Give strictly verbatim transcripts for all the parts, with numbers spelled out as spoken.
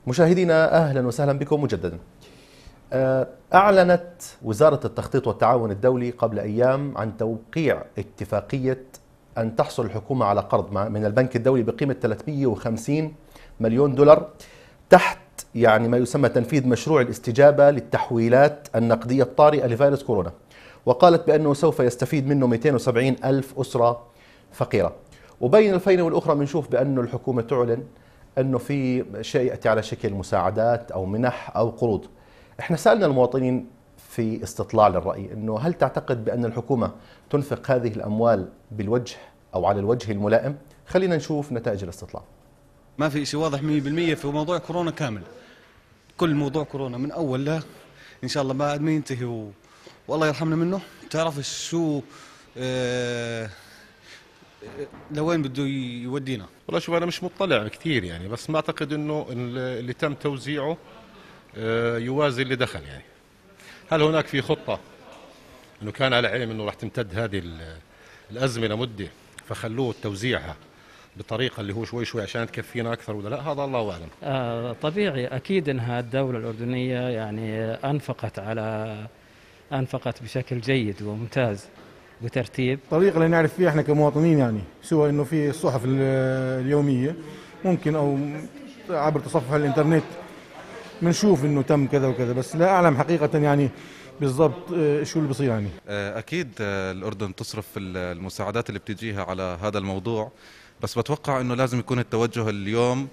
مشاهدينا أهلا وسهلا بكم مجددا. أعلنت وزارة التخطيط والتعاون الدولي قبل أيام عن توقيع اتفاقية أن تحصل الحكومة على قرض من البنك الدولي بقيمة ثلاثمئة وخمسين مليون دولار تحت يعني ما يسمى تنفيذ مشروع الاستجابة للتحويلات النقدية الطارئة لفيروس كورونا، وقالت بأنه سوف يستفيد منه مئتين وسبعين ألف أسرة فقيرة. وبين الفينة والأخرى بنشوف بأنه الحكومة تعلن أنه في شيء يأتي على شكل مساعدات أو منح أو قروض. احنا سألنا المواطنين في استطلاع للرأي أنه هل تعتقد بأن الحكومة تنفق هذه الأموال بالوجه أو على الوجه الملائم؟ خلينا نشوف نتائج الاستطلاع. ما في شيء واضح مية بالمية في موضوع كورونا كامل. كل موضوع كورونا من أول له إن شاء الله بعد ما ينتهي و... والله يرحمنا منه. تعرف شو اه... لوين بده يودينا؟ والله شوف أنا مش مطلع كثير يعني، بس ما أعتقد إنه اللي تم توزيعه يوازي اللي دخل. يعني هل هناك في خطة إنه كان على علم إنه راح تمتد هذه الأزمة لمدة فخلوه توزيعها بطريقة اللي هو شوي شوي عشان تكفينا أكثر ولا لا؟ هذا الله أعلم. آه طبيعي أكيد إنها الدولة الأردنية يعني أنفقت على أنفقت بشكل جيد وممتاز بترتيب. الطريقة اللي نعرف فيها احنا كمواطنين يعني سواء إنه في الصحف اليومية ممكن أو عبر تصفح الإنترنت بنشوف إنه تم كذا وكذا، بس لا أعلم حقيقة يعني بالضبط شو اللي بصير. يعني أكيد الأردن تصرف المساعدات اللي بتجيها على هذا الموضوع، بس بتوقع إنه لازم يكون التوجه اليوم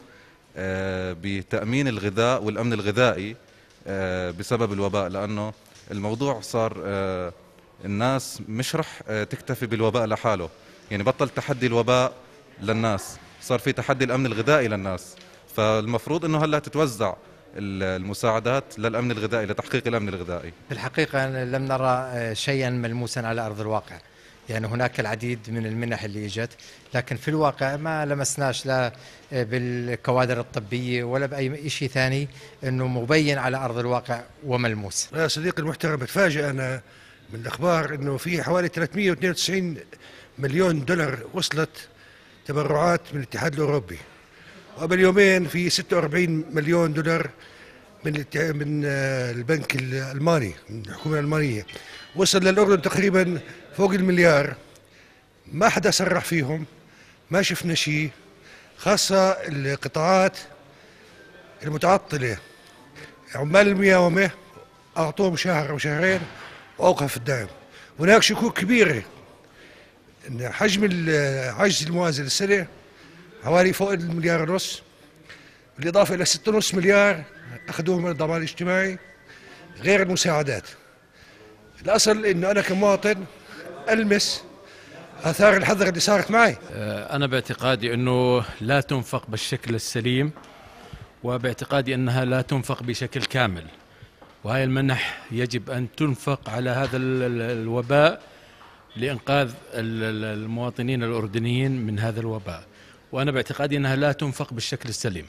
بتأمين الغذاء والأمن الغذائي بسبب الوباء، لأنه الموضوع صار الناس مش رح تكتفي بالوباء لحاله، يعني بطل تحدي الوباء للناس، صار في تحدي الأمن الغذائي للناس. فالمفروض إنه هلا تتوزع المساعدات للأمن الغذائي لتحقيق الأمن الغذائي. في الحقيقة لم نرى شيئا ملموسا على أرض الواقع، يعني هناك العديد من المنح اللي اجت، لكن في الواقع ما لمسناش لا بالكوادر الطبية ولا بأي شيء ثاني انه مبين على أرض الواقع وملموس. يا صديقي المحترم، بتفاجئ أنا من الأخبار انه في حوالي ثلاثمئة واثنين وتسعين مليون دولار وصلت تبرعات من الاتحاد الأوروبي، وقبل يومين في ستة وأربعين مليون دولار من من البنك الألماني، من الحكومة الألمانية. وصل للأردن تقريبا فوق المليار، ما حدا صرح فيهم، ما شفنا شيء، خاصة القطاعات المتعطلة. عمال المياومة أعطوهم شهر أو شهرين وأوقف الدعم. هناك شكوك كبيرة أن حجم العجز الموازي للسنة حوالي فوق المليار ونص، بالإضافة إلى ستة ونص مليار أخذوهم من الضمان الاجتماعي غير المساعدات. الأصل إنه أنا كمواطن ألمس آثار الحظر اللي صارت معي. أنا باعتقادي أنه لا تنفق بالشكل السليم، وباعتقادي أنها لا تنفق بشكل كامل، وهي المنح يجب أن تنفق على هذا الوباء لإنقاذ المواطنين الأردنيين من هذا الوباء، وأنا باعتقادي أنها لا تنفق بالشكل السليم.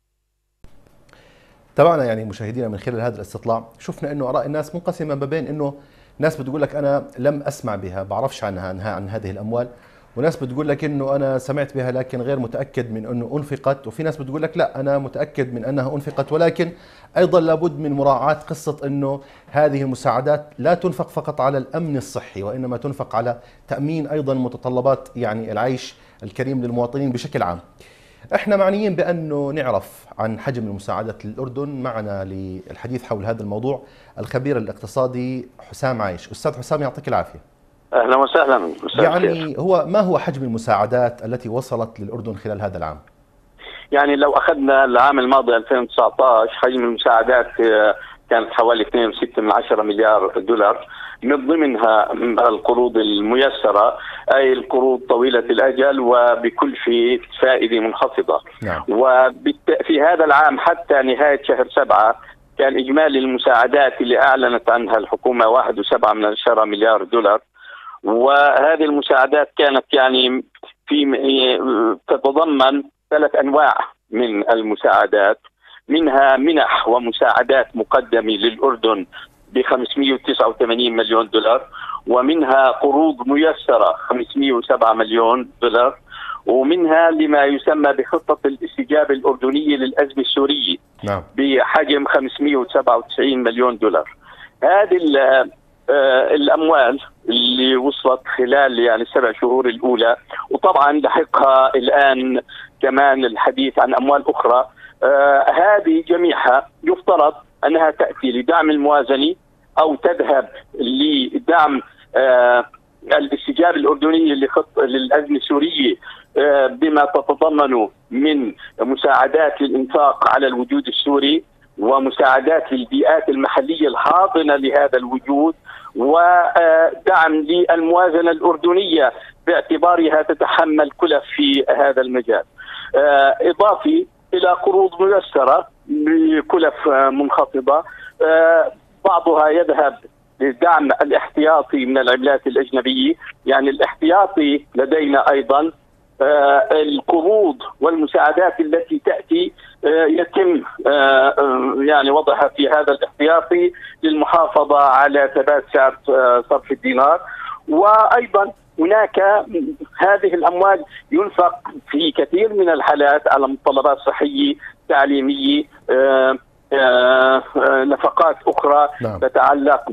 تابعنا يعني مشاهدينا من خلال هذا الاستطلاع، شفنا انه اراء الناس منقسمه ما بين انه ناس بتقول لك انا لم اسمع بها، بعرفش عنها عنها عن هذه الاموال، وناس بتقول لك انه انا سمعت بها لكن غير متاكد من انه انفقت، وفي ناس بتقول لك لا انا متاكد من انها انفقت، ولكن ايضا لابد من مراعاه قصه انه هذه المساعدات لا تنفق فقط على الامن الصحي، وانما تنفق على تامين ايضا متطلبات يعني العيش الكريم للمواطنين بشكل عام. احنا معنيين بانه نعرف عن حجم المساعدات للاردن. معنا للحديث حول هذا الموضوع الخبير الاقتصادي حسام عايش. استاذ حسام يعطيك العافيه. اهلا وسهلا. يعني هو ما هو حجم المساعدات التي وصلت للاردن خلال هذا العام؟ يعني لو اخذنا العام الماضي ألفين وتسعة عشر حجم المساعدات كانت حوالي اثنين فاصلة ستة من عشرة مليار دولار، من ضمنها القروض الميسرة أي القروض طويلة الأجل وبكلفة فائدة منخفضة. نعم. وفي هذا العام حتى نهاية شهر سبعة كان إجمالي المساعدات اللي أعلنت عنها الحكومة واحد فاصلة سبعة من عشرة مليار دولار، وهذه المساعدات كانت يعني في تتضمن ثلاث أنواع من المساعدات، منها منح ومساعدات مقدمة للأردن ب خمسمئة وتسعة وثمانين مليون دولار، ومنها قروض ميسرة خمسمئة وسبعة مليون دولار، ومنها لما يسمى بخطة الاستجابة الأردنية للأزمة السورية. نعم. نعم. بحجم خمسمئة وسبعة وتسعين مليون دولار. هذه الأموال اللي وصلت خلال يعني السبع شهور الأولى، وطبعا لحقها الآن كمان الحديث عن أموال أخرى، آه هذه جميعها يفترض أنها تأتي لدعم الموازنة أو تذهب لدعم آه الاستجابة الأردنية لخط للأزمة السورية آه بما تتضمن من مساعدات للإنفاق على الوجود السوري ومساعدات للبيئات المحلية الحاضنة لهذا الوجود، ودعم للموازنة الأردنية باعتبارها تتحمل كلف في هذا المجال، إضافي إلى قروض ميسرة بكلف منخفضة، بعضها يذهب لدعم الاحتياطي من العملات الأجنبية. يعني الاحتياطي لدينا أيضا القروض والمساعدات التي تأتي يتم يعني وضعها في هذا الاحتياطي للمحافظة على ثبات سعر صرف الدينار. وأيضا هناك هذه الأموال ينفق في كثير من الحالات على متطلبات صحية تعليمية، نفقات أخرى نعم. تتعلق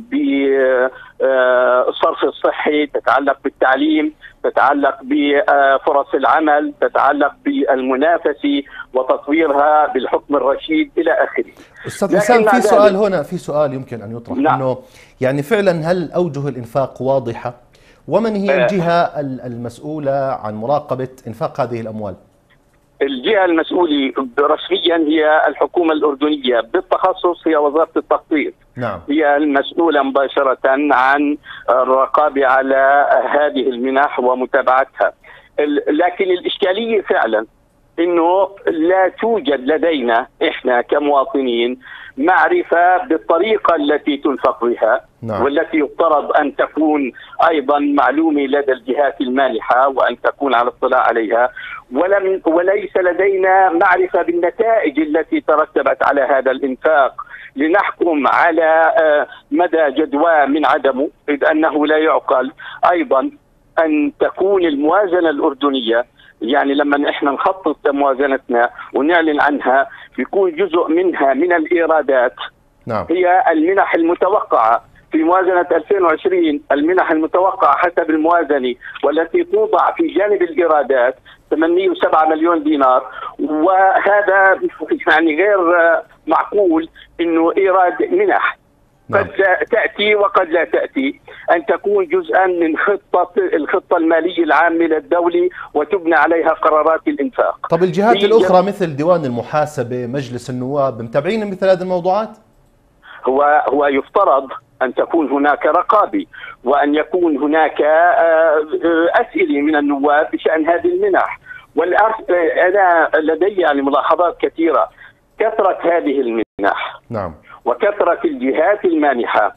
بالصرف الصحي، تتعلق بالتعليم، تتعلق بفرص العمل، تتعلق بالمنافسة وتطويرها بالحكم الرشيد إلى آخره. أستاذ حسام، في سؤال هنا، في سؤال يمكن أن يطرح نعم. أنه يعني فعلا هل أوجه الإنفاق واضحة؟ ومن هي الجهة المسؤولة عن مراقبة إنفاق هذه الأموال؟ الجهة المسؤولة رسميا هي الحكومة الأردنية، بالتخصص هي وزارة التخطيط. نعم. هي المسؤولة مباشرة عن الرقابة على هذه المنح ومتابعتها. لكن الإشكالية فعلا إنه لا توجد لدينا إحنا كمواطنين معرفة بالطريقة التي تنفق بها. نعم. والتي يفترض أن تكون أيضا معلومة لدى الجهات المانحة وأن تكون على اطلاع عليها، ولم وليس لدينا معرفة بالنتائج التي ترتبت على هذا الإنفاق لنحكم على مدى جدوى من عدمه، إذ أنه لا يعقل أيضا أن تكون الموازنة الأردنية، يعني لما احنا نخطط موازنتنا ونعلن عنها بيكون جزء منها من الإيرادات. نعم. هي المنح المتوقعة في موازنة ألفين وعشرين، المنح المتوقعة حسب الموازنة والتي توضع في جانب الإيرادات ثمانمئة وسبعة مليون دينار، وهذا يعني غير معقول إنه إيراد منح قد تأتي وقد لا تأتي أن تكون جزءا من خطة الخطة المالية العامة للدولة وتبنى عليها قرارات الإنفاق. طب الجهات الأخرى مثل ديوان المحاسبة، مجلس النواب، متابعين مثل هذه الموضوعات؟ هو هو يفترض أن تكون هناك رقابة وأن يكون هناك أسئلة من النواب بشأن هذه المنح. والأخ أنا لدي يعني ملاحظات كثيرة. كثرة هذه المنح نعم. وكثرة الجهات المانحة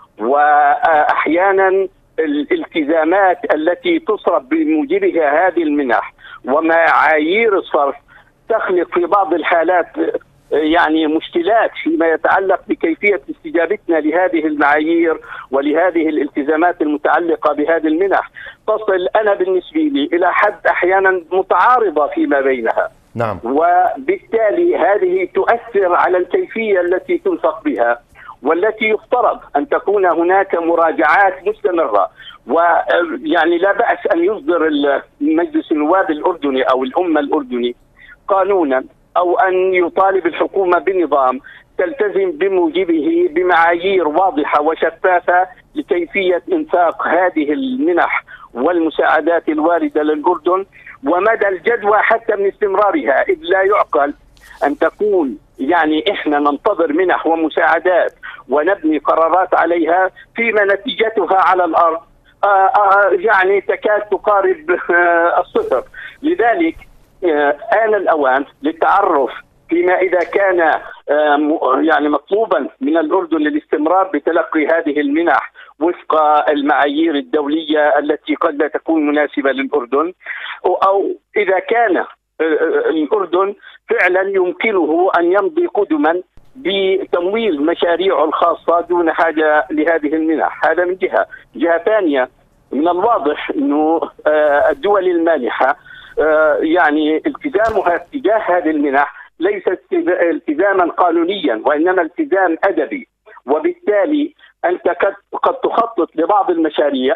وأحيانا الالتزامات التي تصرف بموجبها هذه المنح ومعايير الصرف تخلق في بعض الحالات يعني مشكلات فيما يتعلق بكيفية استجابتنا لهذه المعايير ولهذه الالتزامات المتعلقة بهذه المنح، تصل أنا بالنسبة لي إلى حد أحيانا متعارضة فيما بينها. نعم. وبالتالي هذه تؤثر على الكيفية التي تنفق بها، والتي يفترض أن تكون هناك مراجعات مستمرة. ويعني لا بأس أن يصدر مجلس النواب الأردني أو الأمة الأردني قانونا أو أن يطالب الحكومة بنظام تلتزم بموجبه بمعايير واضحة وشفافة لكيفية إنفاق هذه المنح والمساعدات الواردة للأردن ومدى الجدوى حتى من استمرارها، إذ لا يعقل أن تكون يعني إحنا ننتظر منح ومساعدات ونبني قرارات عليها فيما نتيجتها على الأرض آآ آآ يعني تكاد تقارب الصفر. لذلك آن الأوان للتعرف فيما إذا كان يعني مطلوبا من الأردن للاستمرار بتلقي هذه المنح وفق المعايير الدولية التي قد لا تكون مناسبة للأردن، أو إذا كان الأردن فعلا يمكنه أن يمضي قدما بتمويل مشاريعه الخاصة دون حاجة لهذه المنح. هذا من جهة. جهة ثانية، من الواضح أنه الدول المانحة يعني التزامها تجاه هذه المنح ليس التزاما قانونيا وإنما التزام أدبي، وبالتالي أنت قد تخطط لبعض المشاريع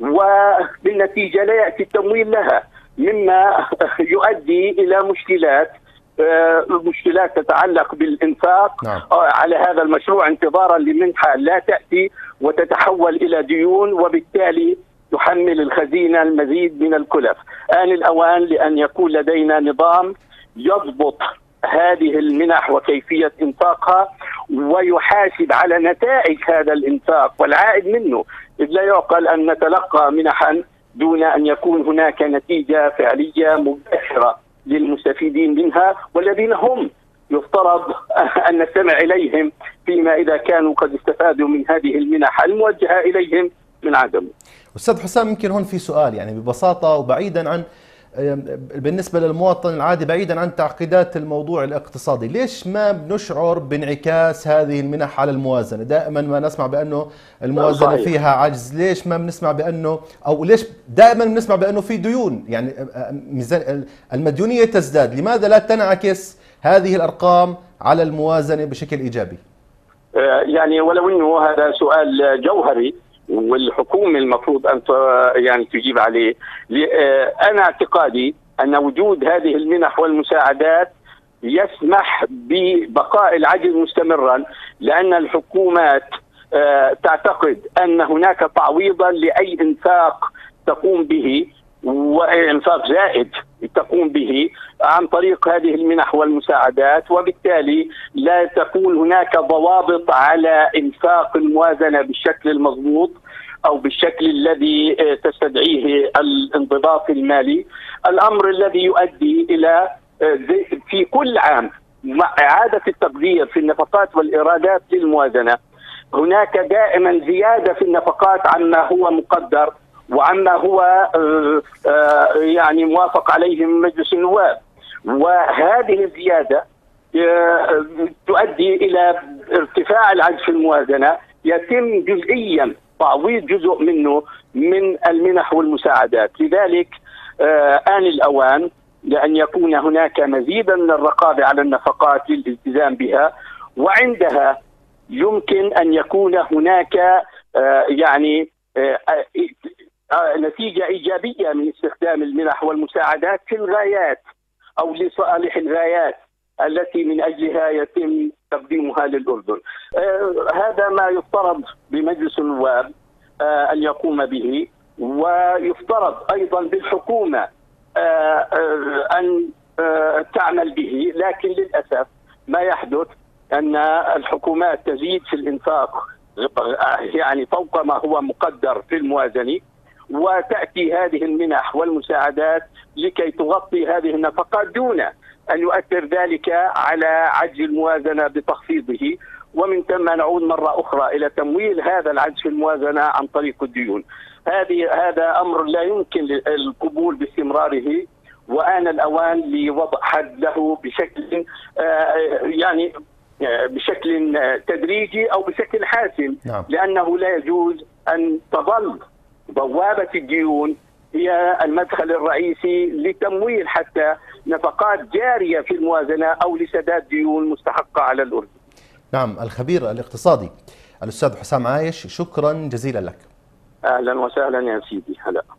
وبالنتيجة لا يأتي التمويل لها، مما يؤدي إلى مشكلات مشكلات تتعلق بالإنفاق نعم. على هذا المشروع انتظارا لمنحة لا تأتي وتتحول إلى ديون، وبالتالي تحمل الخزينة المزيد من الكلف. آن الأوان لأن يكون لدينا نظام يضبط هذه المنح وكيفية إنفاقها ويحاسب على نتائج هذا الإنفاق والعائد منه، إذ لا يعقل أن نتلقى منحا دون أن يكون هناك نتيجة فعلية مباشرة للمستفيدين منها، والذين هم يفترض أن نستمع إليهم فيما إذا كانوا قد استفادوا من هذه المنح الموجهة إليهم من عدمه. أستاذ حسام، يمكن هون في سؤال يعني ببساطة وبعيدا عن بالنسبة للمواطن العادي، بعيدا عن تعقيدات الموضوع الاقتصادي، ليش ما بنشعر بانعكاس هذه المنح على الموازنة؟ دائما ما نسمع بأنه الموازنة صحيح. فيها عجز، ليش ما بنسمع بأنه أو ليش دائما بنسمع بأنه في ديون؟ يعني ميزان المديونية تزداد، لماذا لا تنعكس هذه الأرقام على الموازنة بشكل إيجابي؟ يعني ولو أنه هذا سؤال جوهري والحكومة المفروض أن يعني تجيب عليه، أنا اعتقادي أن وجود هذه المنح والمساعدات يسمح ببقاء العجز مستمرا، لأن الحكومات تعتقد أن هناك تعويضا لأي إنفاق تقوم به وإنفاق زائد تقوم به عن طريق هذه المنح والمساعدات، وبالتالي لا تكون هناك ضوابط على إنفاق الموازنة بالشكل المضبوط أو بالشكل الذي تستدعيه الانضباط المالي، الأمر الذي يؤدي إلى في كل عام مع إعادة التقدير في النفقات والإيرادات للموازنة هناك دائما زيادة في النفقات عما هو مقدر وعما هو يعني موافق عليه من مجلس النواب، وهذه الزيادة تؤدي إلى ارتفاع العجز في الموازنة يتم جزئيا تعويض جزء منه من المنح والمساعدات. لذلك آن الأوان لأن يكون هناك مزيدا من الرقابة على النفقات للالتزام بها، وعندها يمكن أن يكون هناك يعني نتيجة إيجابية من استخدام المنح والمساعدات في الغايات أو لصالح الغايات التي من أجلها يتم تقديمها للأردن. آه هذا ما يفترض بمجلس النواب آه أن يقوم به، ويفترض أيضا بالحكومة آه آه أن آه تعمل به، لكن للأسف ما يحدث أن الحكومات تزيد في الإنفاق يعني فوق ما هو مقدر في الموازنة، وتأتي هذه المنح والمساعدات لكي تغطي هذه النفقات دون أن يؤثر ذلك على عجز الموازنة بتخفيضه، ومن ثم نعود مرة أخرى إلى تمويل هذا العجز في الموازنة عن طريق الديون. هذه هذا أمر لا يمكن القبول باستمراره، وآن الأوان لوضع حد له بشكل يعني بشكل تدريجي أو بشكل حاسم، نعم. لأنه لا يجوز أن تظل بوابة الديون هي المدخل الرئيسي لتمويل حتى نفقات جارية في الموازنة أو لسداد ديون مستحقة على الأردن. نعم، الخبير الاقتصادي الأستاذ حسام عايش، شكرا جزيلا لك. أهلا وسهلا يا سيدي. هلا.